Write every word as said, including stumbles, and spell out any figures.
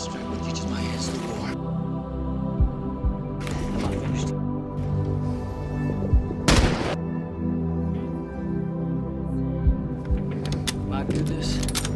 strike what teaches my hands to war. I'm not finished. Might do this.